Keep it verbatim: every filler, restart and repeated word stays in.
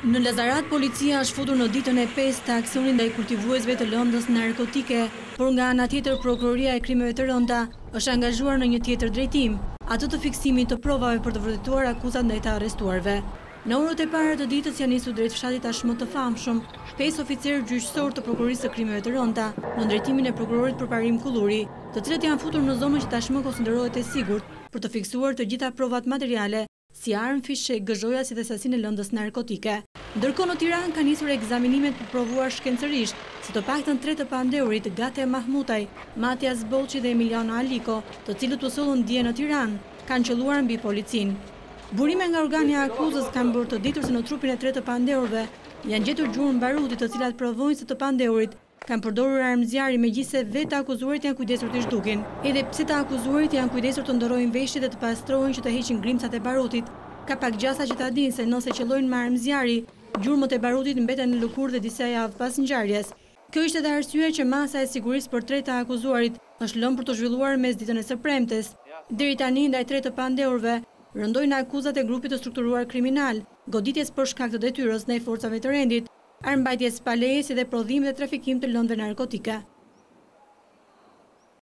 Në Lazarat, policia është futur në ditën e pestë të aksionit ndaj kultivuesve të lëndës narkotike, por nga ana tjetër prokuroria e krimeve të rënda është angazhuar në një tjetër drejtim, atë të fiksimit të provave për të vërtetuar akuzat ndaj të arrestuarve. Në orët e para të ditës janë nisur drejt fshatit tashmë të famshëm pesë oficerë gjyqësor të prokurorisë së krimeve të rënda në drejtimin e prokurorit Përparim Kulluri, të cilët janë futur në zonën që tashmë konsiderohet e sigurt për të fiksuar të gjitha provat materiale si armë, fishe, gëzhoja si dhe sasinë e lëndës narkotike. Ndërkohë në Tiranë ka nisur ekzaminimet për provuar shkencërisht se të paktën tre të pandeurit Gate e Mahmutaj, Matias Boçi dhe Emiliano Aliko, të cilët u sollën dje në Tiranë, kanë qelluar mbi policinë. Burime nga organi e akuzës kanë bërë të ditur se në trupin e tre të pandeurve janë gjetur gjurmë barutit të cilat provojnë se të pandeurit kanë përdorur armë zjarri megjithëse vetë akuzuarit janë kujdesur të zhdukin. Edhe pse të akuzuarit janë kujdesur të ndorojnë veshjet dhe të pastrojnë që të heqin Grimcat e barutit, ka pak gjasa që ta dinë se nëse qellojnë me armë zjarri, gjurmët e barutit mbeten në lëkurë dhe disa javë pas ngjarjes. Kjo ishte edhe arsye që masa e sigurisë për tre të akuzuarit është lënë për të zhvilluar mes ditën e së premtes. Deri tani ndaj tre të pandeurve rëndojnë akuzat e grupit të strukturuar kriminal, goditjes për shkak të detyrës ndaj forcave të rendit, armbajtjes pa leje si dhe prodhim dhe trafikim të lëndëve narkotike.